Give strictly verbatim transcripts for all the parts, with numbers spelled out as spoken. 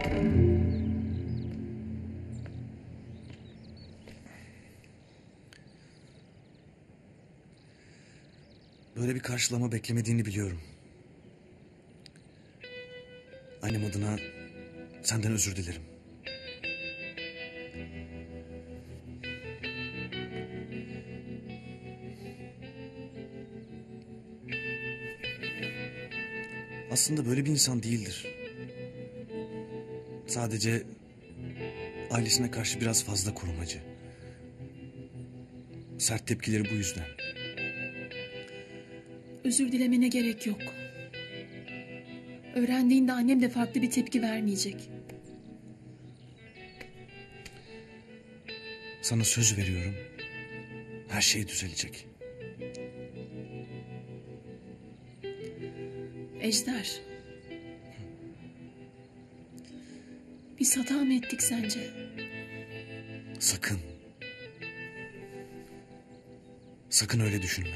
Böyle bir karşılama beklemediğini biliyorum. Annem adına senden özür dilerim. Aslında böyle bir insan değildir. Sadece ailesine karşı biraz fazla korumacı. Sert tepkileri bu yüzden. Özür dilemene gerek yok. Öğrendiğinde annem de farklı bir tepki vermeyecek. Sana söz veriyorum. Her şey düzelecek. Ejder. Biz hata mı ettik sence? Sakın. Sakın öyle düşünme.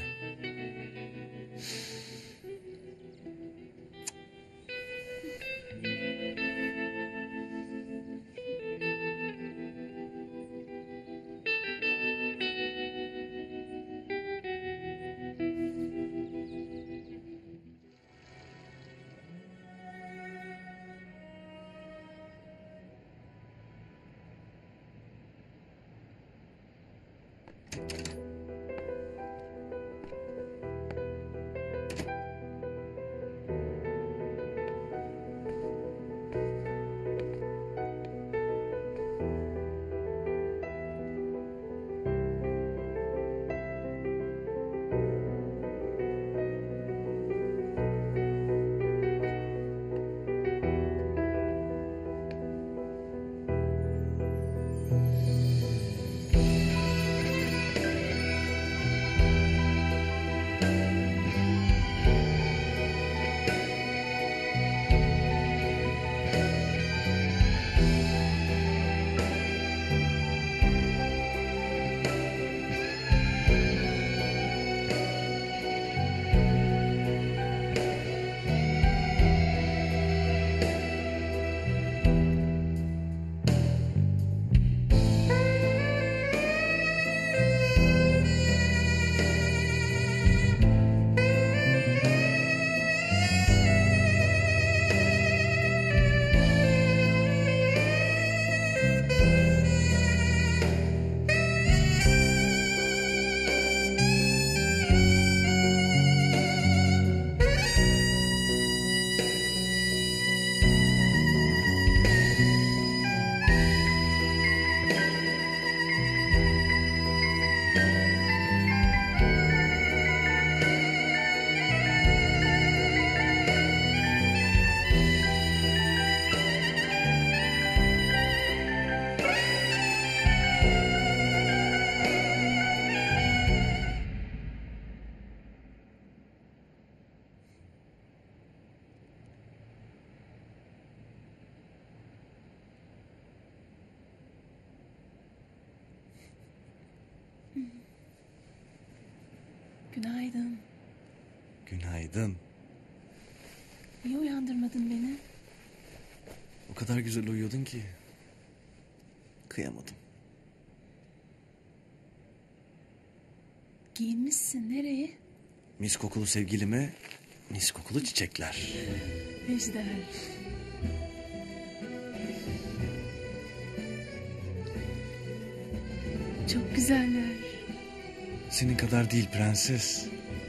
Günaydın. Günaydın. Niye uyandırmadın beni? O kadar güzel uyuyordun ki. Kıyamadım. Giyinmişsin. Nereye? Mis kokulu sevgilime mis kokulu çiçekler. Ejder. Çok güzeller. Senin kadar değil prenses.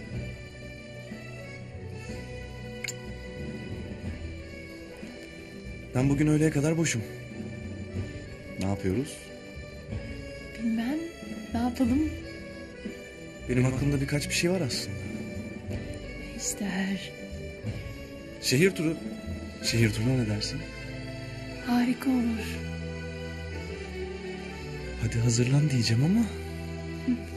Ben bugün öğleye kadar boşum. Ne yapıyoruz? Bilmem. Ne yapalım? Benim aklımda birkaç bir şey var aslında. Ejder. Şehir turu. Şehir turuna ne dersin? Harika olur. Hadi hazırlan diyeceğim ama...